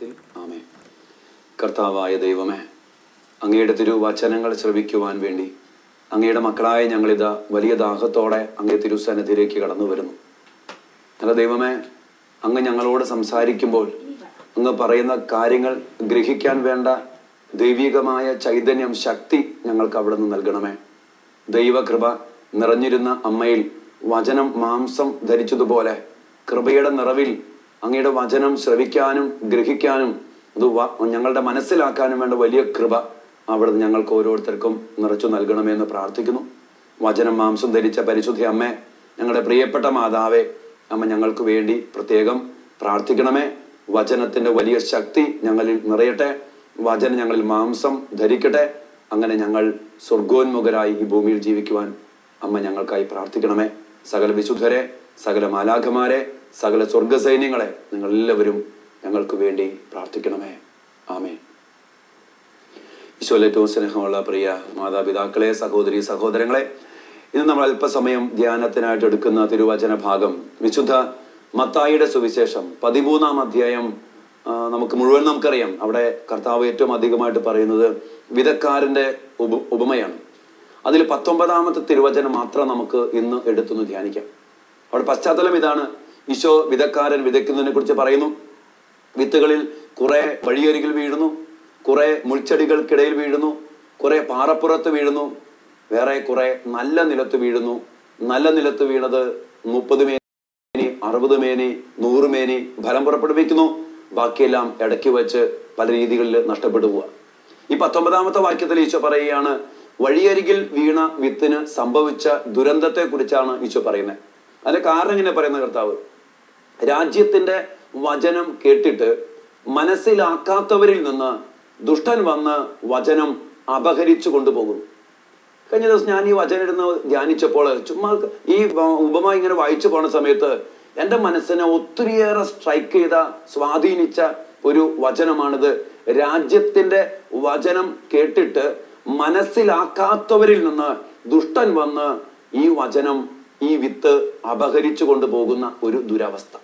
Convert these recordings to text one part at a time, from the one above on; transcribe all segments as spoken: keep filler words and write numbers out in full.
നാമത്തിൽ ആമേൻ. കർത്താവായ ദൈവമേ, അങ്ങയുടെ തിരുവചനങ്ങൾ ശ്രവിക്കുവാൻ വേണ്ടി അങ്ങയുടെ മക്കളായ ഞങ്ങളിതാ വലിയ ദാഹത്തോടെ അങ്ങേ തിരുസന്നിധിയിലേക്ക് കടന്നു വരുന്നു. നല്ല ദൈവമേ, അങ്ങ് ഞങ്ങളോട് സംസാരിക്കുമ്പോൾ അങ്ങ് പറയുന്ന കാര്യങ്ങൾ ഗ്രഹിക്കാൻ വേണ്ട ദൈവികമായ ചൈതന്യം, ശക്തി ഞങ്ങൾക്ക് അവിടെ നിന്ന് നൽകണമേ. ദൈവകൃപ നിറഞ്ഞിരുന്ന അമ്മയിൽ വചനം മാംസം ധരിച്ചതുപോലെ കൃപയുടെ നിറവിൽ അങ്ങയുടെ വചനം ശ്രവിക്കാനും ഗ്രഹിക്കാനും അത് ഞങ്ങളുടെ മനസ്സിലാക്കാനും വേണ്ട വലിയ കൃപ അവിടെ ഞങ്ങൾക്ക് ഓരോരുത്തർക്കും നിറച്ചു നൽകണമെന്ന് പ്രാർത്ഥിക്കുന്നു. വചനം മാംസം ധരിച്ച പരിശുദ്ധ അമ്മേ, ഞങ്ങളുടെ പ്രിയപ്പെട്ട മാതാവേ, അമ്മ ഞങ്ങൾക്ക് വേണ്ടി പ്രത്യേകം പ്രാർത്ഥിക്കണമേ. വചനത്തിന്റെ വലിയ ശക്തി ഞങ്ങളിൽ നിറയട്ടെ, വചനം ഞങ്ങളിൽ മാംസം ധരിക്കട്ടെ. അങ്ങനെ ഞങ്ങൾ സ്വർഗോന്മുഖരായി ഈ ഭൂമിയിൽ ജീവിക്കുവാൻ അമ്മ ഞങ്ങൾക്കായി പ്രാർത്ഥിക്കണമേ. സകല വിശുദ്ധരെ, സകല മാലാഖമാരെ, സകല സ്വർഗസൈന്യങ്ങളെ നിങ്ങൾ എല്ലാവരും ഞങ്ങൾക്ക് വേണ്ടി പ്രാർത്ഥിക്കണമേ. ആമേൻ. ഈശോയിലെ ഏറ്റവും സ്നേഹമുള്ള പ്രിയ മാതാപിതാക്കളെ, സഹോദരി സഹോദരങ്ങളെ, ഇന്ന് നമ്മൾ അല്പസമയം ധ്യാനത്തിനായിട്ട് എടുക്കുന്ന തിരുവചന ഭാഗം വിശുദ്ധ മത്തായിയുടെ സുവിശേഷം പതിമൂന്നാം അധ്യായം. നമുക്ക് മുഴുവൻ നമുക്കറിയാം. അവിടെ കർത്താവ് ഏറ്റവും അധികമായിട്ട് പറയുന്നത് വിതക്കാരന്റെ ഉപ ഉപമയാണ് അതിൽ പത്തൊമ്പതാമത്തെ തിരുവചനം മാത്രം നമുക്ക് ഇന്ന് എടുത്തൊന്ന് ധ്യാനിക്കാം. അവിടെ പശ്ചാത്തലം ഇതാണ്. ഈശോ വിതക്കാരൻ വിതയ്ക്കുന്നതിനെ കുറിച്ച് പറയുന്നു. വിത്തുകളിൽ കുറെ വഴിയരികിൽ വീഴുന്നു, കുറെ മുൾച്ചെടികൾക്കിടയിൽ വീഴുന്നു, കുറെ പാറപ്പുറത്ത് വീഴുന്നു, വേറെ കുറെ നല്ല നിലത്ത് വീഴുന്നു. നല്ല നിലത്ത് വീണത് മുപ്പത് മേനി, അറുപത് മേനി, നൂറ് മേനി ഫലം പുറപ്പെടുവിക്കുന്നു. ബാക്കിയെല്ലാം ഇടയ്ക്ക് വെച്ച് പല രീതികളിൽ നഷ്ടപ്പെട്ടു പോവുക. ഈ പത്തൊമ്പതാമത്തെ വാക്യത്തിൽ ഈശോ പറയുകയാണ്, വഴിയരികിൽ വീണ വിത്തിന് സംഭവിച്ച ദുരന്തത്തെ കുറിച്ചാണ് ഈശോ പറയുന്നത്. അതിന്റെ കാരണം ഇങ്ങനെ പറയുന്ന കർത്താവ്, രാജ്യത്തിന്റെ വചനം കേട്ടിട്ട് മനസ്സിലാക്കാത്തവരിൽ നിന്ന് ദുഷ്ടൻ വന്ന് വചനം അപഹരിച്ചു കൊണ്ടുപോകും. കഴിഞ്ഞ ദിവസം ഞാൻ ഈ വചനം ഇരുന്ന് ധ്യാനിച്ചപ്പോൾ ചുമ്മാ ഈ ഉപമ ഇങ്ങനെ വായിച്ചു പോണ സമയത്ത് എൻ്റെ മനസ്സിനെ ഒത്തിരിയേറെ സ്ട്രൈക്ക് ചെയ്ത, സ്വാധീനിച്ച ഒരു വചനമാണിത്. രാജ്യത്തിന്റെ വചനം കേട്ടിട്ട് മനസ്സിലാക്കാത്തവരിൽ നിന്ന് ദുഷ്ടൻ വന്ന് ഈ വചനം, ഈ വിത്ത് അപഹരിച്ചു കൊണ്ടുപോകുന്ന ഒരു ദുരവസ്ഥ.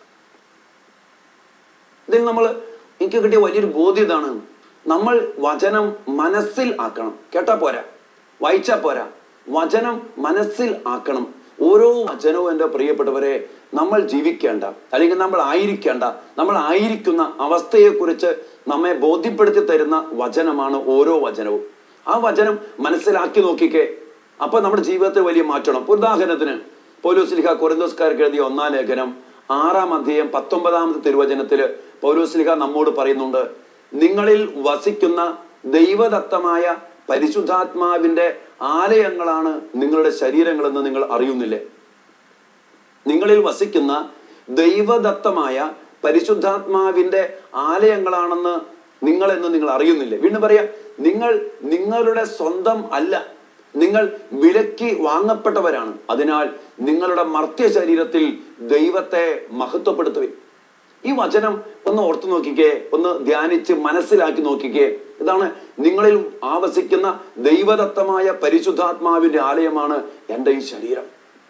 ഇതിൽ നമ്മൾ എനിക്ക് കിട്ടിയ വലിയൊരു ബോധ്യം ഇതാണ്. നമ്മൾ വചനം മനസ്സിൽ ആക്കണം. കേട്ടാ പോരാ, വായിച്ചാ പോരാ, വചനം മനസ്സിൽ ആക്കണം. ഓരോ വചനവും എൻ്റെ പ്രിയപ്പെട്ടവരെ നമ്മൾ ജീവിക്കേണ്ട, അല്ലെങ്കിൽ നമ്മൾ ആയിരിക്കേണ്ട, നമ്മൾ ആയിരിക്കുന്ന അവസ്ഥയെക്കുറിച്ച് നമ്മെ ബോധ്യപ്പെടുത്തി തരുന്ന വചനമാണ് ഓരോ വചനവും. ആ വചനം മനസ്സിലാക്കി നോക്കിക്കേ, അപ്പൊ നമ്മുടെ ജീവിതത്തിൽ വലിയ മാറ്റണം. ഉദാഹരണത്തിന് പൗലോസ്ലീഹ കൊരിന്തോസ്കാർക്ക് എഴുതിയ ഒന്നാം ലേഖനം ആറാം അധ്യായം പത്തൊമ്പതാമത്തെ തിരുവചനത്തില് പൗലോസ്ലീഹ നമ്മോട് പറയുന്നുണ്ട്, നിങ്ങളിൽ വസിക്കുന്ന ദൈവദത്തമായ പരിശുദ്ധാത്മാവിന്റെ ആലയങ്ങളാണ് നിങ്ങളുടെ ശരീരങ്ങളെന്ന് നിങ്ങൾ അറിയുന്നില്ലേ? നിങ്ങളിൽ വസിക്കുന്ന ദൈവദത്തമായ പരിശുദ്ധാത്മാവിന്റെ ആലയങ്ങളാണെന്ന് നിങ്ങൾ എന്ന് നിങ്ങൾ അറിയുന്നില്ലേ? വീണ്ടും പറയാ, നിങ്ങൾ നിങ്ങളുടെ സ്വന്തം അല്ല, നിങ്ങൾ വിലക്കി വാങ്ങപ്പെട്ടവരാണ്. അതിനാൽ നിങ്ങളുടെ മർത്യ ശരീരത്തിൽ ദൈവത്തെ മഹത്വപ്പെടുത്തുവിൻ. ഈ വചനം ഒന്ന് ഓർത്തു നോക്കിക്കേ, ഒന്ന് ധ്യാനിച്ച് മനസ്സിലാക്കി നോക്കിക്കേ. ഇതാണ്, നിങ്ങളിൽ ആവസിക്കുന്ന ദൈവദത്തമായ പരിശുദ്ധാത്മാവിന്റെ ആലയമാണ് എൻ്റെ ഈ ശരീരം.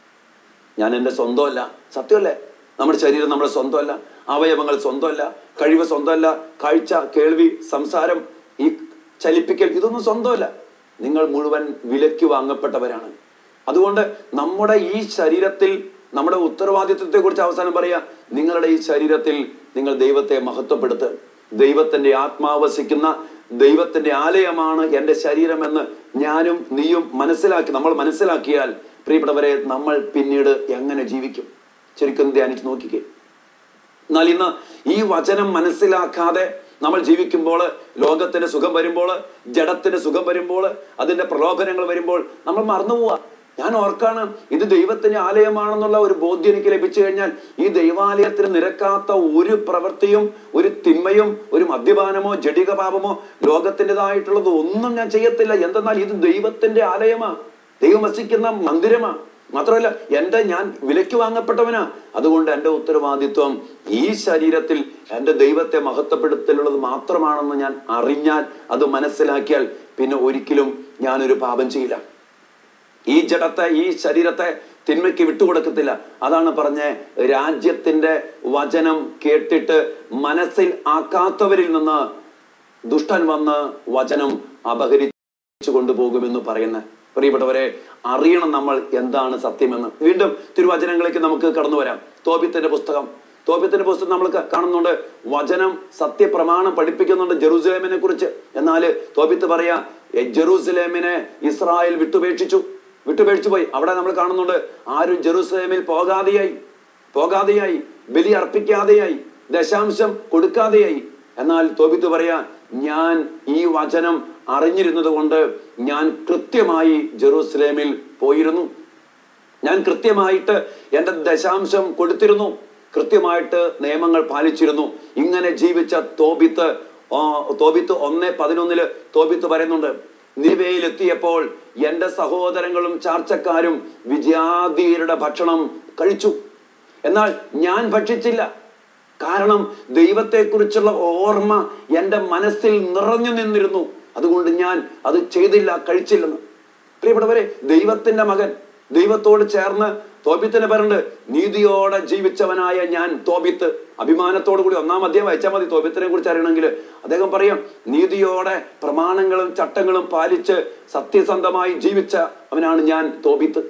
ഞാൻ എൻ്റെ സ്വന്തമല്ല. സത്യമല്ലേ? നമ്മുടെ ശരീരം നമ്മുടെ സ്വന്തമല്ല, അവയവങ്ങൾ സ്വന്തമല്ല, കഴിവ് സ്വന്തമല്ല, കാഴ്ച, കേൾവി, സംസാരം, ഈ ചലിപ്പിക്കൽ, ഇതൊന്നും സ്വന്തമല്ല. നിങ്ങൾ മുഴുവൻ വിലയ്ക്ക് വാങ്ങപ്പെട്ടവരാണ്. അതുകൊണ്ട് നമ്മുടെ ഈ ശരീരത്തിൽ നമ്മുടെ ഉത്തരവാദിത്വത്തെ കുറിച്ച് അവസാനം പറയാ, നിങ്ങളുടെ ഈ ശരീരത്തിൽ നിങ്ങൾ ദൈവത്തെ മഹത്വപ്പെടുത്തുക. ദൈവത്തിന്റെ ആത്മാവസിക്കുന്ന ദൈവത്തിന്റെ ആലയമാണ് എൻ്റെ ശരീരമെന്ന് ഞാനും നീയും മനസ്സിലാക്കി, നമ്മൾ മനസ്സിലാക്കിയാൽ പ്രിയപ്പെട്ടവരെ, നമ്മൾ പിന്നീട് എങ്ങനെ ജീവിക്കും? ശരിക്കും ധ്യാനിച്ച് നോക്കിക്കേ. എന്നാൽ ഇന്ന് ഈ വചനം മനസ്സിലാക്കാതെ നമ്മൾ ജീവിക്കുമ്പോൾ, ലോകത്തിന് സുഖം വരുമ്പോൾ, ജഡത്തിന് സുഖം വരുമ്പോൾ, അതിന്റെ പ്രലോഭനങ്ങൾ വരുമ്പോൾ നമ്മൾ മറന്നുപോവാ. ഞാൻ ഓർക്കാണ്, ഇത് ദൈവത്തിന്റെ ആലയമാണെന്നുള്ള ഒരു ബോധ്യം എനിക്ക് ലഭിച്ചു കഴിഞ്ഞാൽ ഈ ദൈവാലയത്തിന് നിരക്കാത്ത ഒരു പ്രവൃത്തിയും, ഒരു തിന്മയും, ഒരു മദ്യപാനമോ ജഡിക പാപമോ ലോകത്തിൻ്റെതായിട്ടുള്ളത് ഒന്നും ഞാൻ ചെയ്യത്തില്ല. എന്തെന്നാൽ ഇത് ദൈവത്തിന്റെ ആലയമാ, ദൈവം വസിക്കുന്ന മന്ദിരമാ. മാത്രമല്ല, എൻ്റെ ഞാൻ വിലയ്ക്ക് വാങ്ങപ്പെട്ടവനാ. അതുകൊണ്ട് എൻ്റെ ഉത്തരവാദിത്വം ഈ ശരീരത്തിൽ എൻ്റെ ദൈവത്തെ മഹത്വപ്പെടുത്തലുള്ളത് മാത്രമാണെന്ന് ഞാൻ അറിഞ്ഞാൽ, അത് മനസ്സിലാക്കിയാൽ പിന്നെ ഒരിക്കലും ഞാനൊരു പാപം ചെയ്യില്ല. ഈ ജഡത്തെ, ഈ ശരീരത്തെ തിന്മയ്ക്ക് വിട്ടുകൊടുക്കത്തില്ല. അതാണ് പറഞ്ഞ രാജ്യത്തിന്റെ വചനം കേട്ടിട്ട് മനസ്സിൽ ആക്കാത്തവരിൽ നിന്ന് ദുഷ്ടൻ വന്ന് വചനം അപഹരിച്ചു കൊണ്ടുപോകുമെന്ന് പറയുന്ന പ്രിയപ്പെട്ടവരെ, അറിയണം നമ്മൾ എന്താണ് സത്യമെന്ന്. വീണ്ടും തിരുവചനങ്ങളിലേക്ക് നമുക്ക് കടന്നു വരാം. തോബിത്തിന്റെ പുസ്തകം തോബിത്തിന്റെ പുസ്തകം നമ്മൾ കാണുന്നുണ്ട്. വചനം സത്യപ്രമാണം പഠിപ്പിക്കുന്നുണ്ട് ജെറൂസലേമിനെ കുറിച്ച്. എന്നാല് തോബിത്ത് പറയാ, ജെറൂസലേമിനെ ഇസ്രായേൽ വിട്ടുപേക്ഷിച്ചു വിട്ടുപേക്ഷിച്ചു പോയി. അവിടെ നമ്മൾ കാണുന്നുണ്ട്, ആരും ജെറൂസലേമിൽ പോകാതെയായി പോകാതെയായി ബലി അർപ്പിക്കാതെയായി, ദശാംശം കൊടുക്കാതെയായി. എന്നാൽ തോബിത്ത് പറയാ, ഞാൻ ഈ വചനം അറിഞ്ഞിരുന്നത് കൊണ്ട് ഞാൻ കൃത്യമായി ജെറൂസലേമിൽ പോയിരുന്നു. ഞാൻ കൃത്യമായിട്ട് എൻ്റെ ദശാംശം കൊടുത്തിരുന്നു, കൃത്യമായിട്ട് നിയമങ്ങൾ പാലിച്ചിരുന്നു. ഇങ്ങനെ ജീവിച്ച തോബിത്ത് തോബിത്ത് ഒന്ന് പതിനൊന്നില് തോബിത്ത് പറയുന്നുണ്ട്, നിവേയിലെത്തിയപ്പോൾ എൻ്റെ സഹോദരങ്ങളും ചാർച്ചക്കാരും വിജാതീയരുടെ ഭക്ഷണം കഴിച്ചു, എന്നാൽ ഞാൻ ഭക്ഷിച്ചില്ല. കാരണം ദൈവത്തെക്കുറിച്ചുള്ള ഓർമ്മ എൻ്റെ മനസ്സിൽ നിറഞ്ഞു നിന്നിരുന്നു. അതുകൊണ്ട് ഞാൻ അത് ചെയ്തില്ല, കഴിച്ചില്ലെന്ന്. പ്രിയപ്പെട്ടവരെ, ദൈവത്തിന്റെ മകൻ, ദൈവത്തോട് ചേർന്ന് തോബിത്തിന് പറയുന്നുണ്ട്, നീതിയോടെ ജീവിച്ചവനായ ഞാൻ തോബിത്ത്. അഭിമാനത്തോടു കൂടി ഒന്നാം അധ്യായം വായിച്ചാൽ മതി തോബിത്തിനെ കുറിച്ച് അറിയണമെങ്കിൽ. അദ്ദേഹം പറയാം, നീതിയോടെ പ്രമാണങ്ങളും ചട്ടങ്ങളും പാലിച്ച് സത്യസന്ധമായി ജീവിച്ച അവനാണ് ഞാൻ തോബിത്ത്.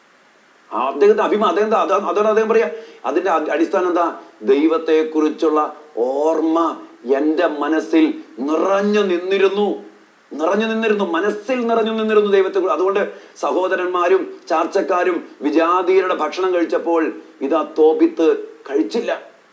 അദ്ദേഹത്തെ അഭിമാനം അദ്ദേഹം അതാണ് അദ്ദേഹം പറയാ. അതിന്റെ അടിസ്ഥാനം എന്താ? ദൈവത്തെ കുറിച്ചുള്ള ഓർമ്മ എൻ്റെ മനസ്സിൽ നിറഞ്ഞു നിന്നിരുന്നു നിറഞ്ഞു നിന്നിരുന്നു മനസ്സിൽ നിറഞ്ഞു നിന്നിരുന്നു ദൈവത്തെ. അതുകൊണ്ട് സഹോദരന്മാരും ചാർച്ചക്കാരും വിജാതീയരുടെ ഭക്ഷണം കഴിച്ചപ്പോൾ ഇതാ തോബിത്ത് കഴിച്ചില്ല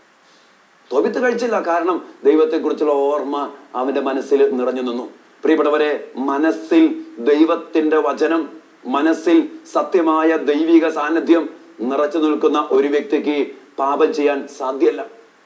തോബിത്ത് കഴിച്ചില്ല കാരണം ദൈവത്തെക്കുറിച്ചുള്ള ഓർമ്മ അവന്റെ മനസ്സിൽ നിറഞ്ഞു നിന്നു. പ്രിയപ്പെട്ടവരെ, മനസ്സിൽ ദൈവത്തിന്റെ വചനം, മനസ്സിൽ സത്യമായ ദൈവിക സാന്നിധ്യം നിറച്ചു നിൽക്കുന്ന ഒരു വ്യക്തിക്ക് പാപം ചെയ്യാൻ സാധ്യമല്ല.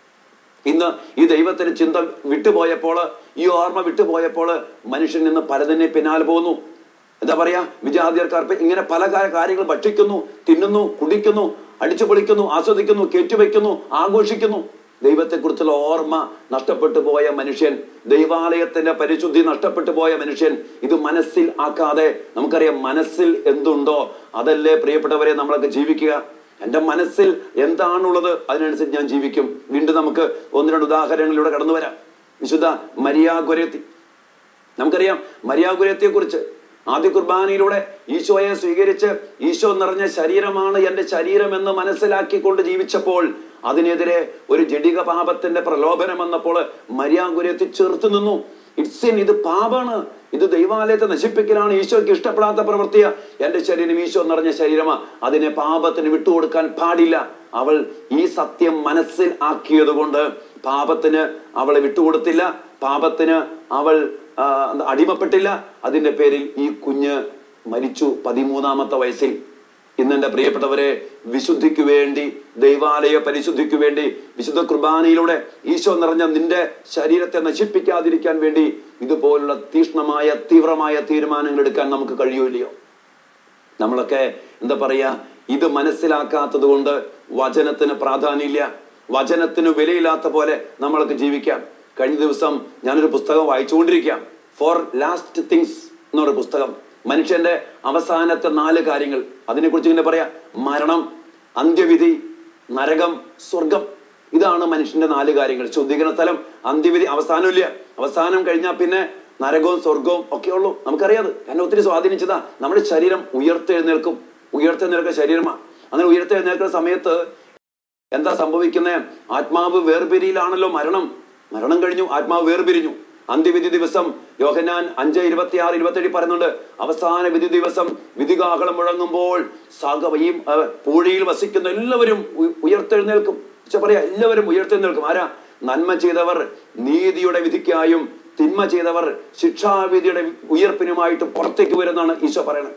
ഇന്ന് ഈ ദൈവത്തിന് ചിന്ത വിട്ടുപോയപ്പോൾ, ഈ ഓർമ്മ വിട്ടുപോയപ്പോൾ മനുഷ്യൻ നിന്ന് പലതിനെ പിന്നാലെ പോകുന്നു. എന്താ പറയാ, വിജാതീയർക്കാർ ഇങ്ങനെ പല കാര്യങ്ങൾ ഭക്ഷിക്കുന്നു, തിന്നുന്നു, കുടിക്കുന്നു, അടിച്ചു പൊളിക്കുന്നു, ആസ്വദിക്കുന്നു, കയറ്റുവെക്കുന്നു, ആഘോഷിക്കുന്നു. ദൈവത്തെക്കുറിച്ചുള്ള ഓർമ്മ നഷ്ടപ്പെട്ടു പോയ മനുഷ്യൻ, ദൈവാലയത്തിന്റെ പരിശുദ്ധി നഷ്ടപ്പെട്ടു പോയ മനുഷ്യൻ ഇത് മനസ്സിൽ ആക്കാതെ, നമുക്കറിയാം മനസ്സിൽ എന്തുണ്ടോ അതല്ലേ പ്രിയപ്പെട്ടവരെ നമ്മളൊക്കെ ജീവിക്കുക. എൻ്റെ മനസ്സിൽ എന്താണുള്ളത് അതിനനുസരിച്ച് ഞാൻ ജീവിക്കും. വീണ്ടും നമുക്ക് ഒന്ന് രണ്ട് ഉദാഹരണങ്ങളിലൂടെ കടന്നു വരാം. വിശുദ്ധ മരിയാ ഗൊരേത്തി, നമുക്കറിയാം മരിയാ ഗൊരേത്തിയെ കുറിച്ച്. ആദ്യ കുർബാനയിലൂടെ ഈശോയെ സ്വീകരിച്ച് ഈശോ നിറഞ്ഞ ശരീരമാണ് എൻ്റെ ശരീരം എന്ന് മനസ്സിലാക്കിക്കൊണ്ട് ജീവിച്ചപ്പോൾ അതിനെതിരെ ഒരു ജഡിക പാപത്തിന്റെ പ്രലോഭനം വന്നപ്പോൾ മരിയാ ഗൊരേത്തി ചെറുത്തു നിന്നു. ഇറ്റ്സിൻ, ഇത് പാപാണ്, ഇത് ദൈവാലയത്തെ നശിപ്പിക്കലാണ്, ഈശോയ്ക്ക് ഇഷ്ടപ്പെടാത്ത പ്രവൃത്തിയാ. എൻ്റെ ശരീരം ഈശോ നിറഞ്ഞ ശരീരമാ, അതിനെ പാപത്തിന് വിട്ടുകൊടുക്കാൻ പാടില്ല. അവൾ ഈ സത്യം മനസ്സിൽ ആക്കിയത് കൊണ്ട് പാപത്തിന് അവളെ വിട്ടുകൊടുത്തില്ല, പാപത്തിന് അവൾ അടിമപ്പെട്ടില്ല. അതിന്റെ പേരിൽ ഈ കുഞ്ഞ് മരിച്ചു പതിമൂന്നാമത്തെ വയസ്സിൽ. ഇന്നെന്റെ പ്രിയപ്പെട്ടവരെ, വിശുദ്ധിക്ക് വേണ്ടി, ദൈവാലയ പരിശുദ്ധിക്ക് വേണ്ടി, വിശുദ്ധ കുർബാനയിലൂടെ ഈശോ നിറഞ്ഞ നിന്റെ ശരീരത്തെ നശിപ്പിക്കാതിരിക്കാൻ വേണ്ടി ഇതുപോലുള്ള തീഷ്ണമായ തീവ്രമായ തീരുമാനങ്ങൾ എടുക്കാൻ നമുക്ക് കഴിയൂല്ലയോ? നമ്മളൊക്കെ എന്താ പറയാ, ഇത് മനസ്സിലാക്കാത്തത് കൊണ്ട് വചനത്തിന് പ്രാധാന്യമില്ല, വചനത്തിന് വിലയില്ലാത്ത പോലെ നമ്മളൊക്കെ ജീവിക്കാം. കഴിഞ്ഞ ദിവസം ഞാനൊരു പുസ്തകം വായിച്ചുകൊണ്ടിരിക്കാം, ഫോർ ലാസ്റ്റ് തിങ്സ് എന്നൊരു പുസ്തകം. മനുഷ്യന്റെ അവസാനത്തെ നാല് കാര്യങ്ങൾ, അതിനെക്കുറിച്ച് ഇങ്ങനെ പറയാം: മരണം, അന്ത്യവിധി, നരകം, സ്വർഗം. ഇതാണ് മനുഷ്യന്റെ നാല് കാര്യങ്ങൾ. ശുദ്ധീകരണ സ്ഥലം, അന്ത്യവിധി, അവസാനമില്ല. അവസാനം കഴിഞ്ഞാൽ പിന്നെ നരകവും സ്വർഗവും ഒക്കെ ഉള്ളൂ. നമുക്കറിയാത്, എന്നെ ഒത്തിരി സ്വാധീനിച്ചതാ. നമ്മുടെ ശരീരം ഉയർത്തെഴുന്നേൽക്കും, ഉയർത്തെഴുന്നേൽക്കുന്ന ശരീരമാണ്. അങ്ങനെ ഉയർത്തെഴുന്നേൽക്കുന്ന സമയത്ത് എന്താ സംഭവിക്കുന്നത്? ആത്മാവ് വേർപിരിയിലാണല്ലോ മരണം. മരണം കഴിഞ്ഞു, ആത്മാവ് വേർപിരിഞ്ഞു. അന്ത്യവിധി ദിവസം യോഹന്നാൻ അഞ്ച് ഇരുപത്തി ആറ് ഇരുപത്തേഴ് പറയുന്നുണ്ട്, അവസാന വിധി ദിവസം വിധികാഹളം മുഴങ്ങുമ്പോൾ സകല പൂഴിയിൽ വസിക്കുന്ന എല്ലാവരും ഉയർത്തെഴുന്നേൽക്കും. പറയാ, എല്ലാവരും ഉയർത്തെഴുന്നേൽക്കും. ആരാ? നന്മ ചെയ്തവർ നീതിയുടെ വിധിക്കായും തിന്മ ചെയ്തവർ ശിക്ഷാവിധിയുടെ ഉയർപ്പിനുമായിട്ട് പുറത്തേക്ക് വരുന്നതാണ് ഈശോ പറയണത്.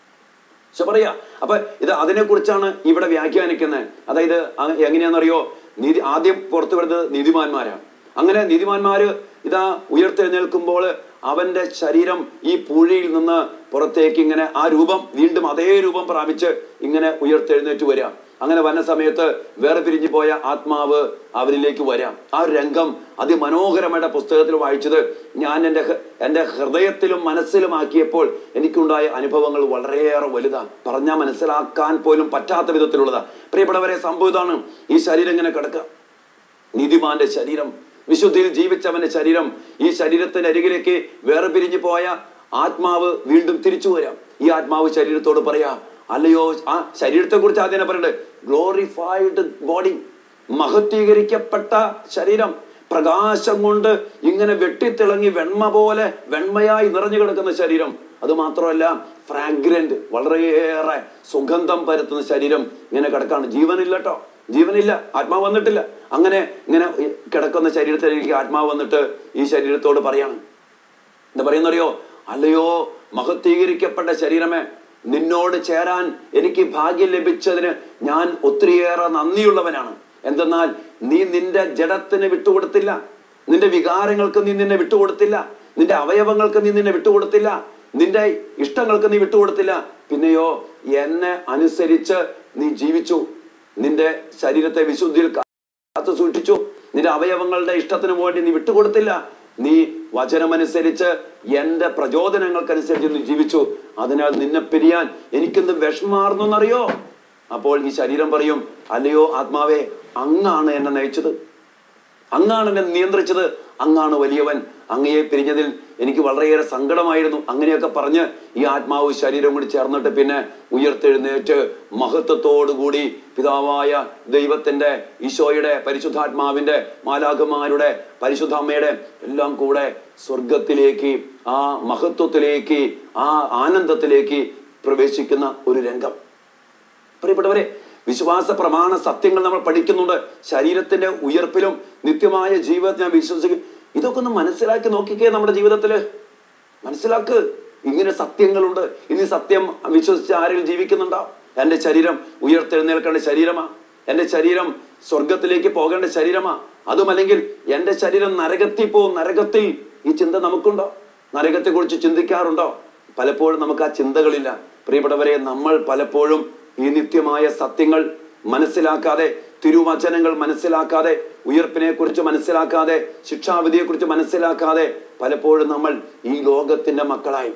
ഈശോ പറയാ. അപ്പൊ ഇത് അതിനെ കുറിച്ചാണ് ഇവിടെ വ്യാഖ്യാനിക്കുന്നത്. അതായത് എങ്ങനെയാണെന്നറിയോ? നീതി ആദ്യം പുറത്തു വരുന്നത് നീതിമാന്മാരാണ്. അങ്ങനെ നീതിമാന്മാര് ഇതാ ഉയർത്തെഴുന്നേൽക്കുമ്പോൾ അവന്റെ ശരീരം ഈ പൂഴിയിൽ നിന്ന് പുറത്തേക്ക് ഇങ്ങനെ ആ രൂപം വീണ്ടും അതേ രൂപം പ്രാപിച്ച് ഇങ്ങനെ ഉയർത്തെഴുന്നേറ്റ് വരാം. അങ്ങനെ വന്ന സമയത്ത് വേറെ പിരിഞ്ഞു പോയ ആത്മാവ് അവരിലേക്ക് വരാം. ആ രംഗം അതിമനോഹരമായിട്ട് പുസ്തകത്തിൽ വായിച്ചത് ഞാൻ എൻ്റെ എൻ്റെ ഹൃദയത്തിലും മനസ്സിലും ആക്കിയപ്പോൾ എനിക്കുണ്ടായ അനുഭവങ്ങൾ വളരെയേറെ വലുതാണ്. പറഞ്ഞാൽ മനസ്സിലാക്കാൻ പോലും പറ്റാത്ത വിധത്തിലുള്ളതാ. പ്രിയപ്പെട്ടവരെ, സംഭവം ഇതാണ്. ഈ ശരീരം ഇങ്ങനെ കിടക്കുക, നീതിമാന്റെ ശരീരം, വിശുദ്ധിയിൽ ജീവിച്ചവന്റെ ശരീരം. ഈ ശരീരത്തിന്റെ അരികിലേക്ക് വേറെ പിരിഞ്ഞു പോയ ആത്മാവ് വീണ്ടും തിരിച്ചു വരാം. ഈ ആത്മാവ് ശരീരത്തോട് പറയാ, അല്ലയോ, ആ ശരീരത്തെ കുറിച്ച് ആദ്യം പറയണ്ടേ, ഗ്ലോറിഫൈഡ് ബോഡി, മഹത്വീകരിക്കപ്പെട്ട ശരീരം, പ്രകാശം കൊണ്ട് ഇങ്ങനെ വെട്ടിത്തിളങ്ങി വെണ്മ പോലെ വെണ്മയായി നിറഞ്ഞു കിടക്കുന്ന ശരീരം. അത് മാത്രമല്ല, ഫ്രാഗ്രന്റ്, വളരെയേറെ സുഗന്ധം പരത്തുന്ന ശരീരം ഇങ്ങനെ കിടക്കാണ്. ജീവനില്ല കേട്ടോ, ജീവനില്ല, ആത്മാവ് വന്നിട്ടില്ല. അങ്ങനെ ഇങ്ങനെ കിടക്കുന്ന ശരീരത്തിലേക്ക് ആത്മാവ് വന്നിട്ട് ഈ ശരീരത്തോട് പറയാണ്, എന്താ പറയുന്നറിയോ, അല്ലയോ മഹത്വീകരിക്കപ്പെട്ട ശരീരമേ, നിന്നോട് ചേരാൻ എനിക്ക് ഭാഗ്യം ലഭിച്ചതിന് ഞാൻ ഒത്തിരിയേറെ നന്ദിയുള്ളവനാണ്. എന്തെന്നാൽ നീ നിന്റെ ജഡത്തിന് വിട്ടുകൊടുത്തില്ല, നിന്റെ വികാരങ്ങൾക്ക് നീ നിന്നെ വിട്ടുകൊടുത്തില്ല, നിന്റെ അവയവങ്ങൾക്ക് നീ നിന്നെ വിട്ടുകൊടുത്തില്ല, നിന്റെ ഇഷ്ടങ്ങൾക്ക് നീ വിട്ടുകൊടുത്തില്ല. പിന്നെയോ എന്നെ അനുസരിച്ച് നീ ജീവിച്ചു, നിന്റെ ശരീരത്തെ വിശുദ്ധിയിൽ കാത്തു സൂക്ഷിച്ചു, നിന്റെ അവയവങ്ങളുടെ ഇഷ്ടത്തിന് വേണ്ടി നീ വിട്ടുകൊടുത്തില്ല, നീ വചനമനുസരിച്ച് എന്റെ പ്രചോദനങ്ങൾക്കനുസരിച്ച് നീ ജീവിച്ചു. അതിനാൽ നിന്നെ പിരിയാൻ എനിക്കെന്ത് വിഷമാർന്നറിയോ. അപ്പോൾ ഈ ശരീരം പറയും, അല്ലയോ ആത്മാവേ, അങ്ങാണ് എന്നെ നയിച്ചത്, അങ്ങാണ് എന്നെ നിയന്ത്രിച്ചത്, അങ്ങാണ് വലിയവൻ, അങ്ങയെ പിരിഞ്ഞതിൽ എനിക്ക് വളരെയേറെ സങ്കടമായിരുന്നു. അങ്ങനെയൊക്കെ പറഞ്ഞ് ഈ ആത്മാവ് ശരീരം കൂടി ചേർന്നിട്ട് പിന്നെ ഉയർത്തെഴുന്നേറ്റ് മഹത്വത്തോടുകൂടി പിതാവായ ദൈവത്തിന്റെ, ഈശോയുടെ, പരിശുദ്ധാത്മാവിന്റെ, മാലാഖമാരുടെ, പരിശുദ്ധ അമ്മയുടെ എല്ലാം കൂടെ സ്വർഗത്തിലേക്ക്, ആ മഹത്വത്തിലേക്ക്, ആ ആനന്ദത്തിലേക്ക് പ്രവേശിക്കുന്ന ഒരു രംഗം. പ്രിയപ്പെട്ടവരെ, വിശ്വാസ പ്രമാണ സത്യങ്ങൾ നമ്മൾ പഠിക്കുന്നുണ്ട്. ശരീരത്തിന്റെ ഉയർപ്പിലും നിത്യമായ ജീവിതത്തിൽ ഞാൻ വിശ്വസിക്കും. ഇതൊക്കെ ഒന്ന് മനസ്സിലാക്കി നോക്കിക്കേ. നമ്മുടെ ജീവിതത്തില് മനസ്സിലാക്ക്, ഇങ്ങനെ സത്യങ്ങളുണ്ട്. ഇനി സത്യം വിശ്വസിച്ച് ആരെങ്കിലും ജീവിക്കുന്നുണ്ടോ? എന്റെ ശരീരം ഉയർത്തെഴുന്നേൽക്കേണ്ട ശരീരമാ, എന്റെ ശരീരം സ്വർഗത്തിലേക്ക് പോകേണ്ട ശരീരമാ. അതുമല്ലെങ്കിൽ എന്റെ ശരീരം നരകത്തിൽ പോവും, നരകത്തിൽ. ഈ ചിന്ത നമുക്കുണ്ടോ? നരകത്തെ കുറിച്ച് ചിന്തിക്കാറുണ്ടോ? പലപ്പോഴും നമുക്ക് ആ ചിന്തകളില്ല. പ്രിയപ്പെട്ടവരെ, നമ്മൾ പലപ്പോഴും ഈ നിത്യമായ സത്യങ്ങൾ മനസ്സിലാക്കാതെ, തിരുവചനങ്ങൾ മനസ്സിലാക്കാതെ, ഉയർപ്പിനെ കുറിച്ച് മനസ്സിലാക്കാതെ, ശിക്ഷാവിധിയെ കുറിച്ച് മനസ്സിലാക്കാതെ പലപ്പോഴും നമ്മൾ ഈ ലോകത്തിന്റെ മക്കളായി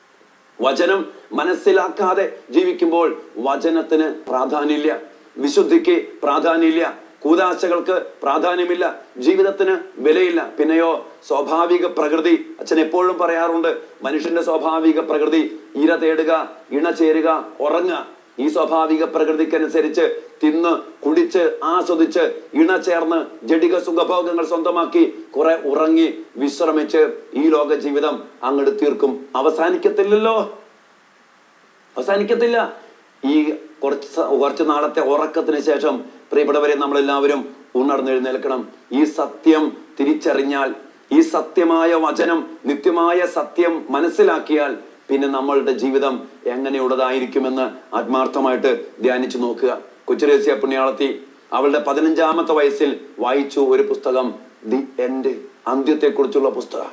വചനം മനസ്സിലാക്കാതെ ജീവിക്കുമ്പോൾ വചനത്തിന് പ്രാധാന്യമില്ല, വിശുദ്ധിക്ക് പ്രാധാന്യമില്ല, കൂദാശകൾക്ക് പ്രാധാന്യമില്ല, ജീവിതത്തിന് വിലയില്ല. പിന്നെയോ സ്വാഭാവിക പ്രകൃതി. അച്ഛൻ എപ്പോഴും പറയാറുണ്ട്, മനുഷ്യന്റെ സ്വാഭാവിക പ്രകൃതി ഇര തേടുക, ഇണ ചേരുക, ഉറങ്ങുക. ഈ സ്വാഭാവിക പ്രകൃതിക്കനുസരിച്ച് തിന്ന് കുടിച്ച് ആസ്വദിച്ച് ഇണ ചേർന്ന് ജഡിക സുഖഭോഗങ്ങൾ സ്വന്തമാക്കി കുറെ ഉറങ്ങി വിശ്രമിച്ച് ഈ ലോക ജീവിതം അങ്ങോട്ട് തീർക്കും. അവസാനിക്കത്തില്ലല്ലോ, അവസാനിക്കത്തില്ല. ഈ കുറച്ച് കുറച്ച് നാളത്തെ ഉറക്കത്തിന് ശേഷം പ്രിയപ്പെട്ടവരെ, നമ്മളെല്ലാവരും ഉണർന്നെഴുന്നേൽക്കണം. ഈ സത്യം തിരിച്ചറിഞ്ഞാൽ, ഈ സത്യമായ വചനം, നിത്യമായ സത്യം മനസ്സിലാക്കിയാൽ പിന്നെ നമ്മളുടെ ജീവിതം എങ്ങനെയുള്ളതായിരിക്കുമെന്ന് ആത്മാർത്ഥമായിട്ട് ധ്യാനിച്ചു നോക്കുക. കൊച്ചുരേസ്യ പുണ്യാളത്തി അവളുടെ പതിനഞ്ചാമത്തെ വയസ്സിൽ വായിച്ചു ഒരു പുസ്തകം, ദി എൻഡ്, അന്ത്യത്തെ കുറിച്ചുള്ള പുസ്തകം.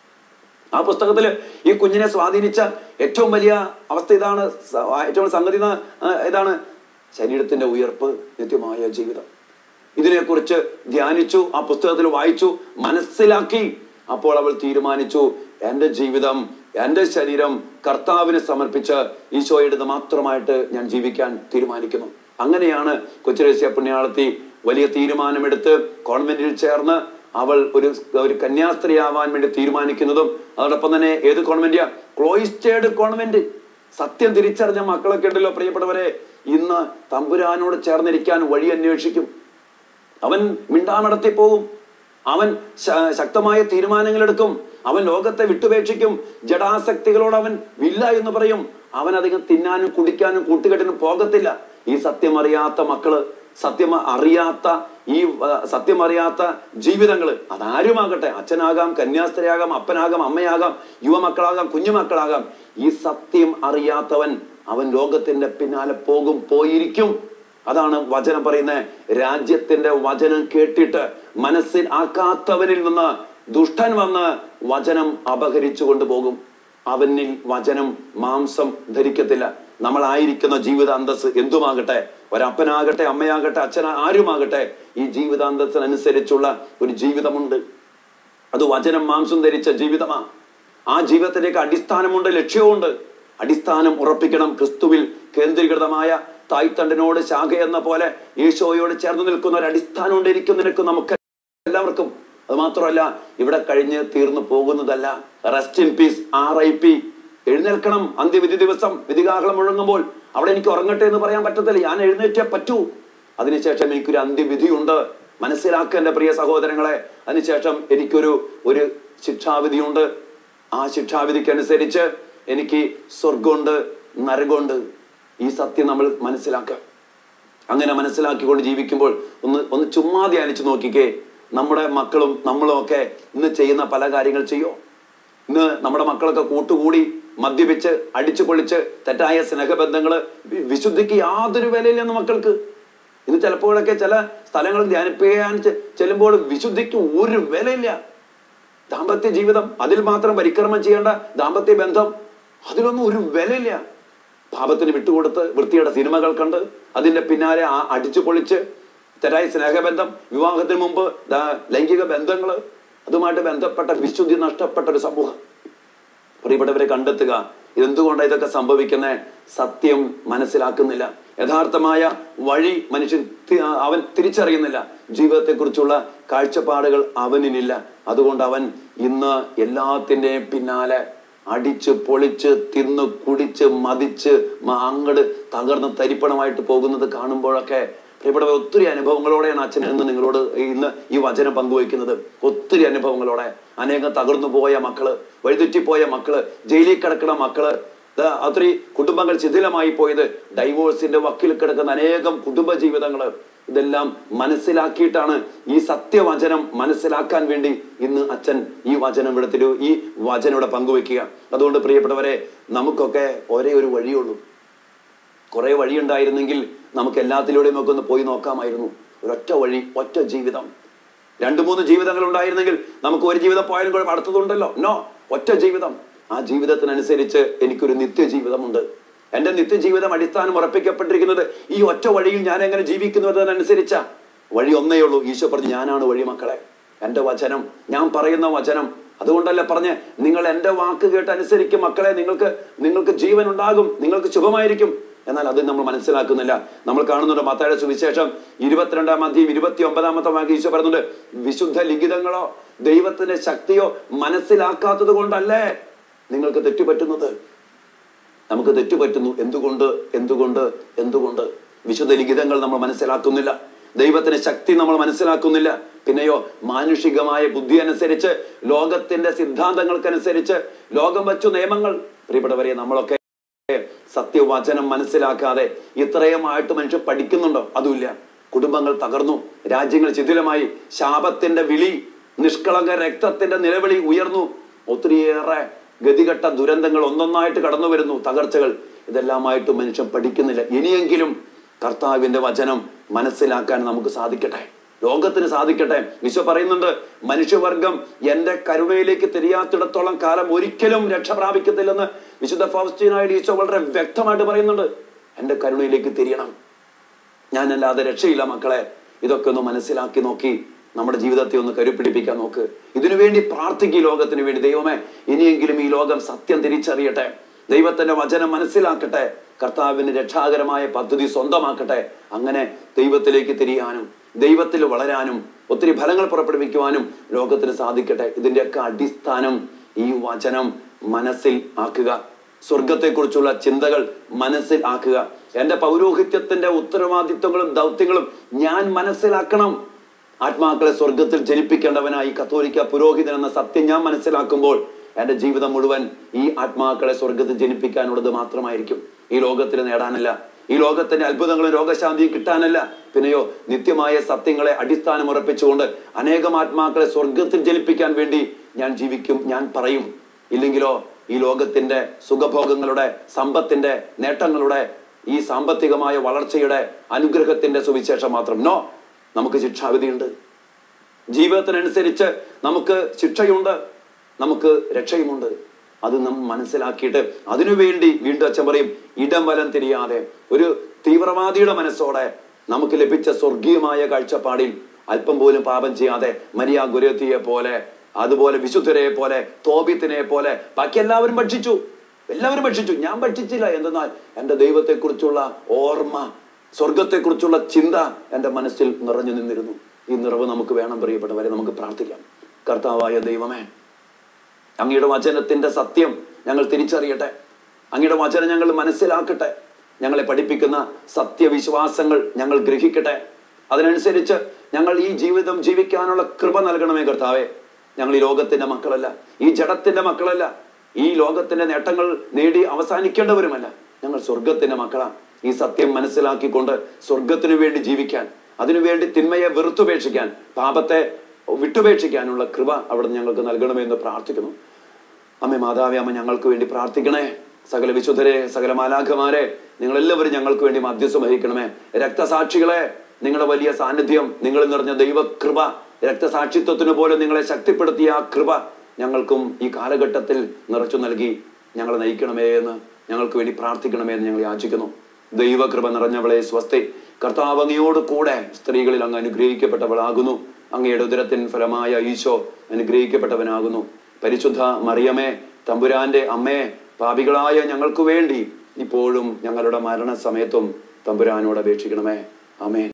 ആ പുസ്തകത്തില് ഈ കുഞ്ഞിനെ സ്വാധീനിച്ച ഏറ്റവും വലിയ അവസ്ഥ ഇതാണ്, ഏറ്റവും സംഗതി ഇതാണ്, ശരീരത്തിന്റെ ഉയർപ്പ്, നിത്യമായ ജീവിതം. ഇതിനെക്കുറിച്ച് ധ്യാനിച്ചു, ആ പുസ്തകത്തിൽ വായിച്ചു, മനസ്സിലാക്കി. അപ്പോൾ അവൾ തീരുമാനിച്ചു, എന്റെ ജീവിതം, എന്റെ ശരീരം കർത്താവിനെ സമർപ്പിച്ച് ഈശോയുടെ മാത്രമായിട്ട് ഞാൻ ജീവിക്കാൻ തീരുമാനിക്കുന്നു. അങ്ങനെയാണ് കൊച്ചുരേസ്യ പുണ്യാളത്തി വലിയ തീരുമാനമെടുത്ത് കോൺവെന്റിൽ ചേർന്ന് അവൾ ഒരു ഒരു കന്യാസ്ത്രീയാവാൻ വേണ്ടി തീരുമാനിക്കുന്നതും. അതോടൊപ്പം തന്നെ ഏത് കോൺവെന്റാ? ക്ലോയിസ്റ്റേഡ് കോൺവെന്റ്. സത്യം തിരിച്ചറിഞ്ഞ മക്കളൊക്കെ ഉണ്ടല്ലോ പ്രിയപ്പെട്ടവരെ, ഇന്ന് തമ്പുരാനോട് ചേർന്നിരിക്കാൻ വഴി അന്വേഷിക്കും. അവൻ മിണ്ടാമടത്തി പോവും, അവൻ ശക്തമായ തീരുമാനങ്ങൾ എടുക്കും, അവൻ ലോകത്തെ വിട്ടുപേക്ഷിക്കും, ജഡാസക്തികളോട് അവൻ ഇല്ല എന്ന് പറയും. അവൻ അധികം തിന്നാനും കുടിക്കാനും കൂട്ടുകെട്ടിനും പോകത്തില്ല. ഈ സത്യം അറിയാത്ത മക്കള്, സത്യം അറിയാത്ത ഈ സത്യം അറിയാത്ത ജീവിതങ്ങള്, അതാരുമാകട്ടെ, അച്ഛനാകാം, കന്യാസ്ത്രീയാകാം, അപ്പനാകാം, അമ്മയാകാം, യുവമക്കളാകാം, കുഞ്ഞുമക്കളാകാം, ഈ സത്യം അറിയാത്തവൻ അവൻ ലോകത്തിന്റെ പിന്നാലെ പോകും, പോയിരിക്കും. അതാണ് വചനം പറയുന്നത്. രാജ്യത്തിന്റെ വചനം കേട്ടിട്ട് മനസ്സിൽ ആക്കാത്തവനിൽ നിന്ന് ദുഷ്ടൻ വന്ന് വചനം അപഹരിച്ചു കൊണ്ടുപോകും. അവനിൽ വചനം മാംസം ധരിക്കത്തില്ല. നമ്മളായിരിക്കുന്ന ജീവിതാന്തസ് എന്തുമാകട്ടെ, ഒരപ്പനാകട്ടെ, അമ്മയാകട്ടെ, അച്ഛന ആരുമാകട്ടെ, ഈ ജീവിതാന്തസ്സിനനുസരിച്ചുള്ള ഒരു ജീവിതമുണ്ട്. അത് വചനം മാംസം ധരിച്ച ജീവിതമാ. ആ ജീവിതത്തിലേക്ക് അടിസ്ഥാനമുണ്ട്, ലക്ഷ്യമുണ്ട്. അടിസ്ഥാനം ഉറപ്പിക്കണം. ക്രിസ്തുവിൽ കേന്ദ്രീകൃതമായ തായ്തണ്ടിനോട് ശാഖ എന്ന പോലെ ഈശോയോട് ചേർന്ന് നിൽക്കുന്ന ഒരു അടിസ്ഥാനം കൊണ്ടിരിക്കും നിനക്ക്, നമുക്ക് എല്ലാവർക്കും. അത് മാത്രമല്ല, ഇവിടെ കഴിഞ്ഞ് തീർന്നു പോകുന്നതല്ല. Rest in peace, R I P. എഴുന്നേൽക്കണം. അന്ത്യവിധി ദിവസം വിധികാഹളം മുഴങ്ങുമ്പോൾ അവിടെ എനിക്ക് ഉറങ്ങട്ടെ എന്ന് പറയാൻ പറ്റത്തില്ല. ഞാൻ എഴുന്നേറ്റേ പറ്റൂ. അതിനുശേഷം എനിക്കൊരു അന്ത്യവിധിയുണ്ട്. മനസ്സിലാക്കുക എന്റെ പ്രിയ സഹോദരങ്ങളെ. അതിനുശേഷം എനിക്കൊരു ഒരു ശിക്ഷാവിധിയുണ്ട്. ആ ശിക്ഷാവിധിക്ക് അനുസരിച്ച് എനിക്ക് സ്വർഗമുണ്ട്, നരകമുണ്ട്. ഈ സത്യം നമ്മൾ മനസ്സിലാക്കുക. അങ്ങനെ മനസ്സിലാക്കിക്കൊണ്ട് ജീവിക്കുമ്പോൾ ഒന്ന് ഒന്ന് ചുമ്മാ ധ്യാനിച്ചു നോക്കിക്കേ. നമ്മുടെ മക്കളും നമ്മളും ഒക്കെ ഇന്ന് ചെയ്യുന്ന പല കാര്യങ്ങൾ ചെയ്യോ? ഇന്ന് നമ്മുടെ മക്കളൊക്കെ കൂട്ടുകൂടി മദ്യപിച്ച് അടിച്ചു പൊളിച്ച് തെറ്റായ സ്നേഹബന്ധങ്ങള്, വിശുദ്ധിക്ക് യാതൊരു വിലയില്ലെന്ന് മക്കൾക്ക്. ഇന്ന് ചിലപ്പോഴൊക്കെ ചില സ്ഥലങ്ങളിൽ ധ്യാനിപ്പിക്കാൻ ചെല്ലുമ്പോൾ വിശുദ്ധിക്ക് ഒരു വിലയില്ല. ദാമ്പത്യ ജീവിതം, അതിൽ മാത്രം പരിക്രമം ചെയ്യേണ്ട ദാമ്പത്യ ബന്ധം, അതിലൊന്നും ഒരു വിലയില്ല. പാപത്തിന് വിട്ടുകൊടുത്ത് വൃത്തിയുടെ സിനിമകൾ കണ്ട് അതിന്റെ പിന്നാലെ ആ അടിച്ചു പൊളിച്ച് തെറ്റായ സ്നേഹബന്ധം, വിവാഹത്തിന് മുമ്പ് ലൈംഗിക ബന്ധങ്ങള്, അതുമായിട്ട് ബന്ധപ്പെട്ട വിശുദ്ധി നഷ്ടപ്പെട്ട ഒരു സമൂഹം. പ്രിയപ്പെട്ടവരെ, കണ്ടെത്തുക എന്തുകൊണ്ടാണ് ഇതൊക്കെ സംഭവിക്കുന്നത്. സത്യം മനസ്സിലാക്കുന്നില്ല. യഥാർത്ഥമായ വഴി മനുഷ്യൻ അവൻ തിരിച്ചറിയുന്നില്ല. ജീവിതത്തെ കുറിച്ചുള്ള കാഴ്ചപ്പാടുകൾ അവനില്ല. അതുകൊണ്ട് അവൻ ഇന്ന് എല്ലാത്തിൻ്റെയും പിന്നാലെ അടിച്ച് പൊളിച്ച് തിന്ന് കുടിച്ച് മതിച്ച് അങ്ങട് തകർന്ന് തരിപ്പണമായിട്ട് പോകുന്നത് കാണുമ്പോഴൊക്കെ പ്രിയപ്പെട്ടവർ, ഒത്തിരി അനുഭവങ്ങളോടെയാണ് അച്ഛൻ എന്ന് നിങ്ങളോട് ഇന്ന് ഈ വചനം പങ്കുവയ്ക്കുന്നത്. ഒത്തിരി അനുഭവങ്ങളോടെ അനേകം തകർന്നു പോയ മക്കള്, വഴിതെറ്റിപ്പോയ മക്കള്, ജയിലിൽ കിടക്കുന്ന മക്കള്, ഒത്തിരി കുടുംബങ്ങൾ ശിഥിലമായി പോയത്, ഡൈവോഴ്സിന്റെ വക്കിൽ കിടക്കുന്ന അനേകം കുടുംബ ജീവിതങ്ങള്, ഇതെല്ലാം മനസ്സിലാക്കിയിട്ടാണ് ഈ സത്യവചനം മനസ്സിലാക്കാൻ വേണ്ടി ഇന്ന് അച്ഛൻ ഈ വചനം ഇവിടെ തരൂ ഈ വചനം ഇവിടെ പങ്കുവെക്കുക. അതുകൊണ്ട് പ്രിയപ്പെട്ടവരെ, നമുക്കൊക്കെ ഒരേ ഒരു വഴിയുള്ളൂ. കുറെ വഴിയുണ്ടായിരുന്നെങ്കിൽ നമുക്ക് എല്ലാത്തിലൂടെയും ഒക്കെ ഒന്ന് പോയി നോക്കാമായിരുന്നു. ഒരൊറ്റ വഴി, ഒറ്റ ജീവിതം. രണ്ടു മൂന്ന് ജീവിതങ്ങൾ ഉണ്ടായിരുന്നെങ്കിൽ നമുക്ക് ഒരു ജീവിതം പോയാലും കുഴപ്പം, അടുത്തതുണ്ടല്ലോ. നോ, ഒറ്റ ജീവിതം. ആ ജീവിതത്തിനനുസരിച്ച് എനിക്കൊരു നിത്യജീവിതമുണ്ട്. എന്റെ നിത്യജീവിതം അടിസ്ഥാനം ഉറപ്പിക്കപ്പെട്ടിരിക്കുന്നത് ഈ ഒറ്റ വഴിയിൽ ഞാൻ എങ്ങനെ ജീവിക്കുന്നു എന്നതനുസരിച്ചാ. വഴി ഒന്നേ ഉള്ളൂ. ഈശോ പറഞ്ഞു, ഞാനാണ് വഴി മക്കളെ. എന്റെ വചനം, ഞാൻ പറയുന്ന വചനം. അതുകൊണ്ടല്ലേ പറഞ്ഞ്, നിങ്ങൾ എന്റെ വാക്ക് കേട്ട് അനുസരിക്കും മക്കളെ, നിങ്ങൾക്ക് നിങ്ങൾക്ക് ജീവൻ ഉണ്ടാകും, നിങ്ങൾക്ക് ശുഭമായിരിക്കും. എന്നാൽ അത് നമ്മൾ മനസ്സിലാക്കുന്നില്ല. നമ്മൾ കാണുന്നുണ്ട് മത്തായിയുടെ സുവിശേഷം ഇരുപത്തിരണ്ടാം അധ്യായം ഇരുപത്തി ഒമ്പതാമത്തെ വാക്യം ഈശോ പറയുന്നുണ്ട്, വിശുദ്ധ ലിഖിതങ്ങളോ ദൈവത്തിന്റെ ശക്തിയോ മനസ്സിലാക്കാത്തത് കൊണ്ടല്ലേ നിങ്ങൾക്ക് തെറ്റുപറ്റുന്നത്. നമുക്ക് തെറ്റുപറ്റുന്നു. എന്തുകൊണ്ട് എന്തുകൊണ്ട് എന്തുകൊണ്ട് വിശുദ്ധ ലിഖിതങ്ങൾ നമ്മൾ മനസ്സിലാക്കുന്നില്ല. ദൈവത്തിന്റെ ശക്തി നമ്മൾ മനസ്സിലാക്കുന്നില്ല. പിന്നെയോ മാനുഷികമായ ബുദ്ധി അനുസരിച്ച്, ലോകത്തിന്റെ സിദ്ധാന്തങ്ങൾക്കനുസരിച്ച് ലോകം വച്ചു നിയമങ്ങൾ. പ്രിയപ്പെട്ടവരെ, നമ്മളൊക്കെ സത്യവചനം മനസ്സിലാക്കാതെ ഇത്രയുമായിട്ട് മനുഷ്യർ പഠിക്കുന്നുണ്ടോ? അതുമില്ല. കുടുംബങ്ങൾ തകർന്നു, രാജ്യങ്ങൾ ശിഥിലമായി, ശാപത്തിന്റെ വിളി, നിഷ്കളങ്ക രക്തത്തിന്റെ നിലവിളി ഉയർന്നു. ഒത്തിരിയേറെ ഗതികെട്ട ദുരന്തങ്ങൾ ഒന്നൊന്നായിട്ട് കടന്നു വരുന്നു, തകർച്ചകൾ. ഇതെല്ലാമായിട്ട് മനുഷ്യൻ പഠിക്കുന്നില്ല. ഇനിയെങ്കിലും കർത്താവിന്റെ വചനം മനസ്സിലാക്കാൻ നമുക്ക് സാധിക്കട്ടെ, ലോകത്തിന് സാധിക്കട്ടെ. ഈശോ പറയുന്നുണ്ട്, മനുഷ്യവർഗം എന്റെ കരുണയിലേക്ക് തിരിയാത്തിടത്തോളം കാലം ഒരിക്കലും രക്ഷ പ്രാപിക്കത്തില്ലെന്ന് വിശുദ്ധ ഫൗസ്റ്റീനായിട്ട് ഈശോ വളരെ വ്യക്തമായിട്ട് പറയുന്നുണ്ട്. എന്റെ കരുണയിലേക്ക് തിരിയണം, ഞാനല്ലാതെ രക്ഷയില്ല മക്കളെ. ഇതൊക്കെ ഒന്ന് മനസ്സിലാക്കി നോക്കി നമ്മുടെ ജീവിതത്തെ ഒന്ന് കരുപിടിപ്പിക്കാൻ നോക്ക്. ഇതിനുവേണ്ടി പ്രാർത്ഥിക്കുക, ലോകത്തിന് വേണ്ടി. ദൈവമേ, ഇനിയെങ്കിലും ഈ ലോകം സത്യം തിരിച്ചറിയട്ടെ, ദൈവത്തിന്റെ വചനം മനസ്സിലാക്കട്ടെ, കർത്താവിന്റെ രക്ഷാകരമായ പദ്ധതി സ്വന്തമാക്കട്ടെ. അങ്ങനെ ദൈവത്തിലേക്ക് തിരിയാനും ദൈവത്തിൽ വളരാനും ഒത്തിരി ഫലങ്ങൾ പുറപ്പെടുവിക്കുവാനും ലോകത്തിന് സാധിക്കട്ടെ. ഇതിന്റെയൊക്കെ അടിസ്ഥാനം ഈ വചനം മനസ്സിൽ ആക്കുക. സ്വർഗത്തെക്കുറിച്ചുള്ള ചിന്തകൾ മനസ്സിൽ ആക്കുക. എന്റെ പൗരോഹിത്യത്തിന്റെ ഉത്തരവാദിത്വങ്ങളും ദൗത്യങ്ങളും ഞാൻ മനസ്സിലാക്കണം. ആത്മാക്കളെ സ്വർഗത്തിൽ ജനിപ്പിക്കേണ്ടവനായി കത്തോലിക്ക പുരോഹിതൻ എന്ന സത്യം ഞാൻ മനസ്സിലാക്കുമ്പോൾ എന്റെ ജീവിതം മുഴുവൻ ഈ ആത്മാക്കളെ സ്വർഗത്തിൽ ജനിപ്പിക്കാനുള്ളത് മാത്രമായിരിക്കും. ഈ ലോകത്തിൽ നേടാനല്ല, ഈ ലോകത്തിന്റെ അത്ഭുതങ്ങളും രോഗശാന്തിയും കിട്ടാനല്ല. പിന്നെയോ നിത്യമായ സത്യങ്ങളെ അടിസ്ഥാനം ഉറപ്പിച്ചുകൊണ്ട് അനേകം ആത്മാക്കളെ സ്വർഗത്തിൽ ജനിപ്പിക്കാൻ വേണ്ടി ഞാൻ ജീവിക്കും, ഞാൻ പറയും. ഇല്ലെങ്കിലോ ഈ ലോകത്തിന്റെ സുഖഭോഗങ്ങളുടെ, സമ്പത്തിന്റെ, നേട്ടങ്ങളുടെ, ഈ സാമ്പത്തികമായ വളർച്ചയുടെ, അനുഗ്രഹത്തിന്റെ സുവിശേഷം മാത്രം. നോ, നമുക്ക് ശിക്ഷാവിധിയുണ്ട്. ജീവിതത്തിനനുസരിച്ച് നമുക്ക് ശിക്ഷയുണ്ട്, നമുക്ക് രക്ഷയുമുണ്ട്. അത് നാം മനസ്സിലാക്കിയിട്ട് അതിനുവേണ്ടി വീണ്ടും അച്ഛൻ പറയും, ഇടം വലം തിരിയാതെ ഒരു തീവ്രവാദിയുടെ മനസ്സോടെ നമുക്ക് ലഭിച്ച സ്വർഗീയമായ കാഴ്ചപ്പാടിൽ അല്പം പോലും പാപം ചെയ്യാതെ മരിയ ഗുരുത്തിയെ പോലെ, അതുപോലെ വിശുദ്ധരെ പോലെ, തോബിത്തിനെ പോലെ ബാക്കി എല്ലാവരും ഭക്ഷിച്ചു, എല്ലാവരും ഭക്ഷിച്ചു. ഞാൻ ഭക്ഷിച്ചില്ല. എന്തെന്നാൽ എൻ്റെ ദൈവത്തെക്കുറിച്ചുള്ള ഓർമ്മ, സ്വർഗത്തെക്കുറിച്ചുള്ള ചിന്ത എൻ്റെ മനസ്സിൽ നിറഞ്ഞു നിന്നിരുന്നു. ഈ നിറവ് നമുക്ക് വേണം പ്രിയപ്പെട്ടവരെ. നമുക്ക് പ്രാർത്ഥിക്കാം. കർത്താവായ ദൈവമേ, അങ്ങയുടെ വചനത്തിന്റെ സത്യം ഞങ്ങൾ തിരിച്ചറിയട്ടെ. അങ്ങയുടെ വചനം ഞങ്ങൾ മനസ്സിലാക്കട്ടെ. ഞങ്ങളെ പഠിപ്പിക്കുന്ന സത്യവിശ്വാസങ്ങൾ ഞങ്ങൾ ഗ്രഹിക്കട്ടെ. അതിനനുസരിച്ച് ഞങ്ങൾ ഈ ജീവിതം ജീവിക്കാനുള്ള കൃപ നൽകണമേ കർത്താവേ. ഞങ്ങൾ ഈ ലോകത്തിന്റെ മക്കളല്ല, ഈ ജഡത്തിന്റെ മക്കളല്ല, ഈ ലോകത്തിന്റെ നേട്ടങ്ങൾ നേടി അവസാനിക്കേണ്ടവരുമല്ല. ഞങ്ങൾ സ്വർഗത്തിന്റെ മക്കളാണ്. ഈ സത്യം മനസ്സിലാക്കിക്കൊണ്ട് സ്വർഗത്തിനു വേണ്ടി ജീവിക്കാൻ, അതിനുവേണ്ടി തിന്മയെ വെറുത്തുപേക്ഷിക്കാൻ, പാപത്തെ വിട്ടുപേക്ഷിക്കാനുള്ള കൃപ അവിടെ ഞങ്ങൾക്ക് നൽകണമെന്ന് പ്രാർത്ഥിക്കുന്നു. അമ്മേ മാതാവേ, അമ്മ ഞങ്ങൾക്ക് വേണ്ടി പ്രാർത്ഥിക്കണേ. സകല വിശുദ്ധരെ, സകല മാലാഖമാരെ, നിങ്ങളെല്ലാവരും ഞങ്ങൾക്ക് വേണ്ടി മധ്യസ്ഥം വഹിക്കണമേ. രക്തസാക്ഷികളെ, നിങ്ങളുടെ വലിയ സാന്നിധ്യം, നിങ്ങൾ നിറഞ്ഞ ദൈവകൃപ, രക്തസാക്ഷിത്വത്തിന് പോലെ നിങ്ങളെ ശക്തിപ്പെടുത്തിയ ആ കൃപ ഞങ്ങൾക്കും ഈ കാലഘട്ടത്തിൽ നിറച്ചു നൽകി ഞങ്ങളെ നയിക്കണമേ എന്ന്, ഞങ്ങൾക്ക് വേണ്ടി പ്രാർത്ഥിക്കണമേ എന്ന് ഞങ്ങൾ യാചിക്കുന്നു. ദൈവകൃപ നിറഞ്ഞവളെ സ്വസ്തി. കർത്താവ് അങ്ങയോട് കൂടെ സ്ത്രീകളിൽ അങ്ങ് അനുഗ്രഹിക്കപ്പെട്ടവളാകുന്നു. അങ്ങയുടെ ഉദരത്തിൻ ഫലമായ ഈശോ അനുഗ്രഹിക്കപ്പെട്ടവനാകുന്നു. പരിശുദ്ധ മറിയമേ, തമ്പുരാന്റെ അമ്മേ, പാപികളായ ഞങ്ങൾക്ക് വേണ്ടി ഇപ്പോഴും ഞങ്ങളുടെ മരണസമയത്തും തമ്പുരാനോട് അപേക്ഷിക്കണമേ. ആമേൻ.